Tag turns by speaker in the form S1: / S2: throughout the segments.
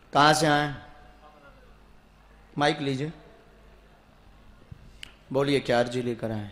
S1: कहाँ से आए? माइक लीजिए, बोलिए क्या अर्जी लेकर आए?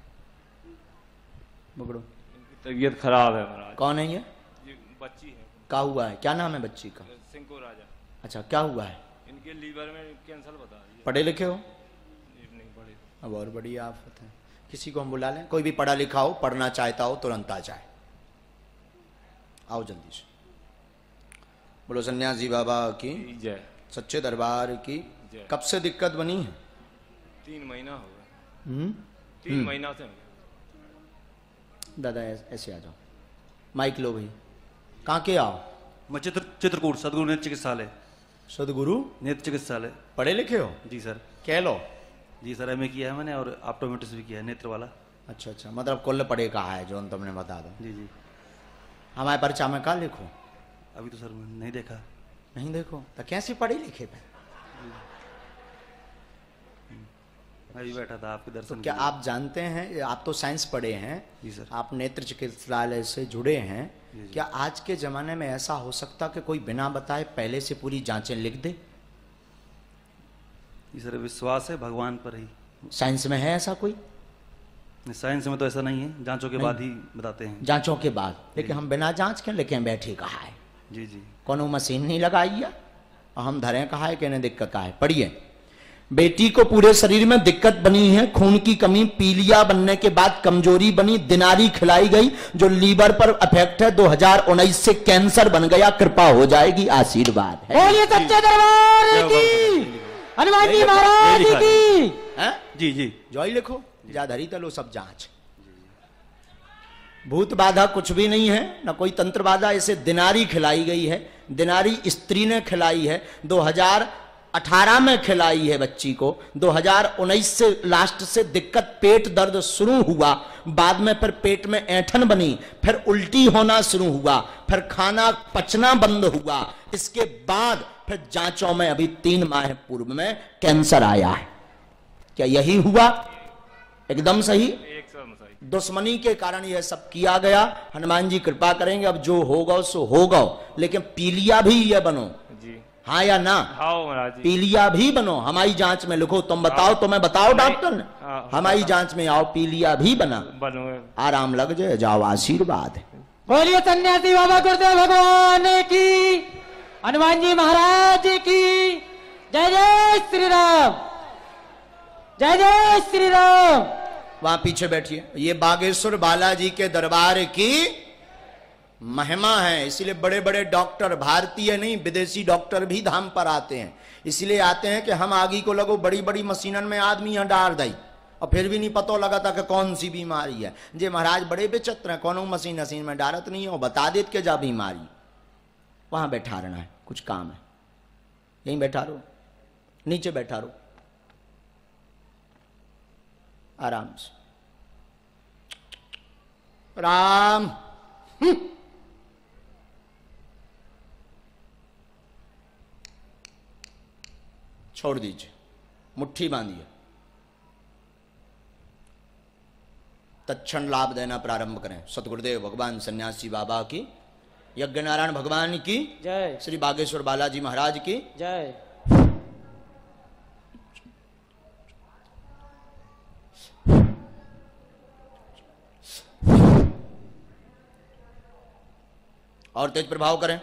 S1: पकड़ो।
S2: तबीयत खराब है महाराज।
S1: कौन है ये?
S2: बच्ची है। क्या
S1: हुआ है? क्या नाम है बच्ची का?
S2: सिंको राजा।
S1: अच्छा, क्या हुआ है?
S2: इनके लीवर में कैंसर बता रही है।
S1: पढ़े लिखे हो?
S2: नहीं पढ़े।
S1: अब और बड़ी आफत है। किसी को हम बुला लें, कोई भी पढ़ा लिखा हो, पढ़ना चाहता हो, तुरंत आ जाए। आओ जल्दी से। बोलो सन्यासी बाबा की
S2: जय,
S1: सच्चे दरबार की। कब से दिक्कत बनी है?
S2: 3 महीना हो गया। 3 महीना से।
S1: दादा ऐसे आ जाओ, माइक लो भाई। कहाँ के आओ?
S3: मैं चित्रकूट सदगुरु नेत्र चिकित्सालय।
S1: सदगुरु
S3: नेत्र चिकित्सालय।
S1: पढ़े लिखे हो?
S3: जी सर।
S1: कह लो।
S3: जी सर, एमए किया है मैंने और ऑप्टोमेट्रिक्स भी किया है, नेत्र वाला।
S1: अच्छा अच्छा, मतलब कुल पढ़े कहा है जो तुमने बता दो।
S3: जी जी।
S1: हमारे पर्चा में कहाँ लिखो?
S3: अभी तो सर नहीं देखा।
S1: नहीं देखो तो कैसे पढ़े लिखे पे?
S3: अभी बैठा था आपके दर्शन।
S1: तो क्या आप जानते हैं, आप तो साइंस पढ़े हैं
S3: जी सर,
S1: आप नेत्र चिकित्सालय से जुड़े हैं, क्या आज के जमाने में ऐसा हो सकता कि कोई बिना बताए पहले से पूरी जांचें लिख दे?
S3: जी सर, विश्वास है भगवान पर ही।
S1: साइंस में है ऐसा कोई?
S3: साइंस में तो ऐसा नहीं है, जांचों के बाद ही बताते हैं।
S1: जांचों के बाद, लेकिन हम बिना जांच के लेके बैठे कहा है।
S3: जी जी।
S1: कोनो मशीन नहीं लगाई है और हम धरे कहा है कि इन्हें दिक्कत है। पढ़िए। बेटी को पूरे शरीर में दिक्कत बनी है, खून की कमी, पीलिया बनने के बाद कमजोरी बनी, दिनारी खिलाई गई जो लीवर पर अफेक्ट है, 2019 से कैंसर बन गया, कृपा हो जाएगी, आशीर्वाद है।
S4: बोलिए सच्चे दरबार की, हनुमान जी महाराज की।
S3: जी जी।
S1: जॉय लिखो, जा धरी तलो सब जांच। भूत बाधा कुछ भी नहीं है, ना कोई तंत्र बाधा। इसे दिनारी खिलाई गई है, दिनारी स्त्री ने खिलाई है, 2018 में खिलाई है बच्ची को। 2019 से लास्ट से दिक्कत, पेट दर्द शुरू हुआ, बाद में फिर पेट में ऐंठन बनी, फिर उल्टी होना शुरू हुआ, फिर खाना पचना बंद हुआ। इसके बाद फिर जांचों में अभी 3 माह पूर्व में कैंसर आया है। क्या यही हुआ? एकदम सही। दुश्मनी के कारण यह सब किया गया। हनुमान जी कृपा करेंगे, अब जो होगा सो होगा, लेकिन पीलिया भी ये बनो जी। हाँ या ना? हाँ, पीलिया भी बनो। हमारी जांच में लिखो, तुम बताओ, तुम्हें बताओ डॉक्टर ने, हमारी जांच में आओ, पीलिया भी बना, आराम लग जाए, जाओ, आशीर्वाद है।
S4: बोलिए सन्यासी बाबा गुरुदेव भगवान की, हनुमान जी महाराज की। जय जय श्री राम, जय जय श्री राम।
S1: वहां पीछे बैठिए। ये बागेश्वर बालाजी के दरबार की महिमा है, इसलिए बड़े बड़े डॉक्टर, भारतीय नहीं विदेशी डॉक्टर भी धाम पर आते हैं। इसलिए आते हैं कि हम आगे को लगो, बड़ी बड़ी मशीनन में आदमी यहाँ डाल दई और फिर भी नहीं पता लगा था कि कौन सी बीमारी है। जे महाराज बड़े विचित्र हैं, कौन मशीन में डालत नहीं है, बता देत के जा बीमारी। वहां बैठा रहना है, कुछ काम है, यहीं बैठा रहो, नीचे बैठा रहो आराम से। राम छोड़ दीजिए, मुट्ठी बांधिए, तत्क्षण लाभ देना प्रारंभ करें। सतगुरुदेव भगवान सन्यासी बाबा की, यज्ञ नारायण भगवान की
S4: जय,
S1: श्री बागेश्वर बालाजी महाराज की
S4: जय।
S1: और तेज प्रभाव करें,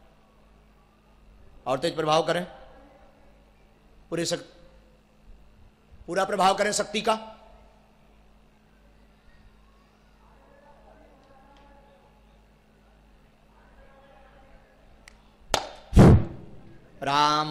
S1: और तेज प्रभाव करें, पूरा प्रभाव करें शक्ति का। राम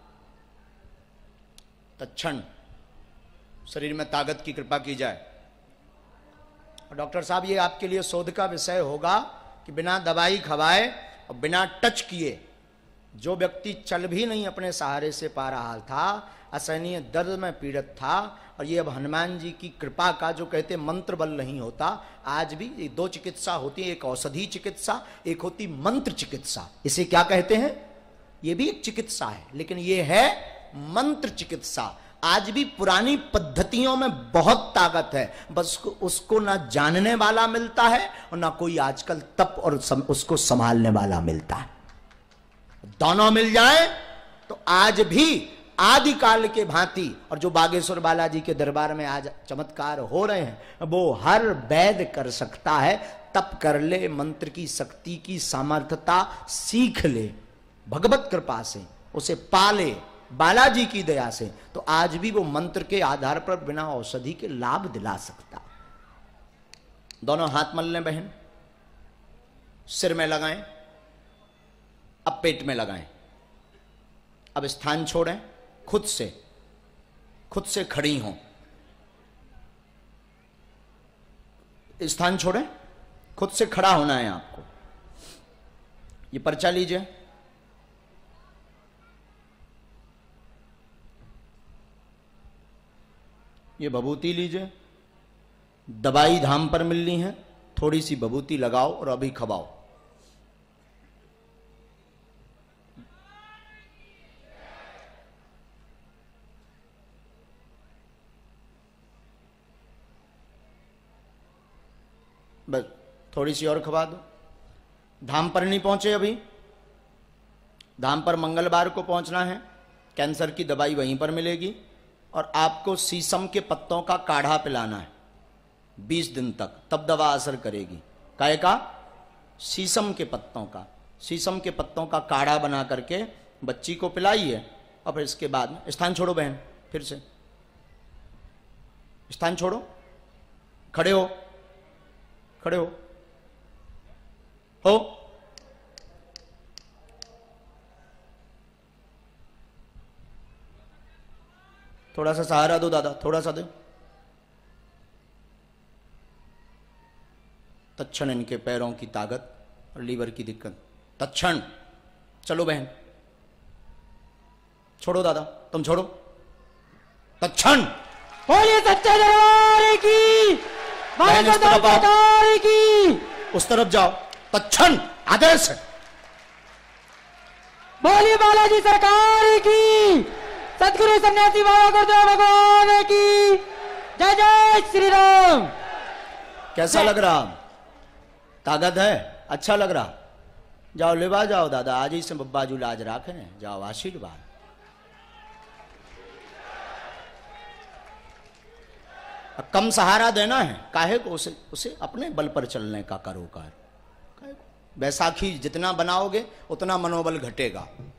S1: तत्क्षण शरीर में ताकत की कृपा की जाए। और डॉक्टर साहब, ये आपके लिए शोध का विषय होगा कि बिना दवाई खवाए और बिना टच किए जो व्यक्ति चल भी नहीं अपने सहारे से पा रहा था, असहनीय दर्द में पीड़ित था, और ये अब हनुमान जी की कृपा का, जो कहते मंत्र बल नहीं होता। आज भी ये 2 चिकित्सा होती है, एक औषधि चिकित्सा, एक होती मंत्र चिकित्सा। इसे क्या कहते हैं? ये भी एक चिकित्सा है, लेकिन ये है मंत्र चिकित्सा। आज भी पुरानी पद्धतियों में बहुत ताकत है, बस उसको ना जानने वाला मिलता है और ना कोई आजकल तप और उसको संभालने वाला मिलता है। दोनों मिल जाए तो आज भी आदिकाल के भांति, और जो बागेश्वर बालाजी के दरबार में आज चमत्कार हो रहे हैं वो हर वैद्य कर सकता है। तप कर ले, मंत्र की शक्ति की सामर्थ्यता सीख ले, भगवत कृपा से उसे पाले, बालाजी की दया से, तो आज भी वो मंत्र के आधार पर बिना औषधि के लाभ दिला सकता। दोनों हाथ मल लें बहन, सिर में लगाएं, अब पेट में लगाएं। अब स्थान छोड़ें, खुद से खड़ी हों। स्थान छोड़ें, खुद से खड़ा होना है आपको। ये पर्चा लीजिए, ये भभूति लीजिए। दवाई धाम पर मिलनी है, थोड़ी सी भभूति लगाओ और अभी खवाओ। बस थोड़ी सी और खवा दो। धाम पर नहीं पहुंचे अभी, धाम पर मंगलवार को पहुंचना है। कैंसर की दवाई वहीं पर मिलेगी और आपको शीशम के पत्तों का काढ़ा पिलाना है 20 दिन तक, तब दवा असर करेगी। काय का? शीशम के पत्तों का। शीशम के पत्तों का काढ़ा बना करके बच्ची को पिलाइए और फिर इसके बाद स्थान छोड़ो बहन, फिर से स्थान छोड़ो, खड़े हो, खड़े हो, थोड़ा सा सहारा दो दादा, थोड़ा सा दो। तत्क्षण इनके पैरों की ताकत और लीवर की दिक्कत, तत्क्षण। चलो बहन, छोड़ो दादा, तुम छोड़ो, तत्क्षण।
S4: बोलिए सच्चे दरबार की,
S1: बहन इस तरफ आओ,
S4: सरकार की।
S1: उस तरफ जाओ, तत्क्षण आदेश है।
S4: बोलिए बालाजी सरकार की, सतगुरु सन्यासी बाबा गुरुदेव भगवान की जय। जय श्री राम।
S1: कैसा लग रहा? ताकत है, अच्छा लग रहा? जाओ लेवा जाओ दादा, आज ही से बब्बाजू लाज राखे, जाओ आशीर्वाद। कम सहारा देना है, काहे को? उसे अपने बल पर चलने का करो कार। बैसाखी जितना बनाओगे उतना मनोबल घटेगा।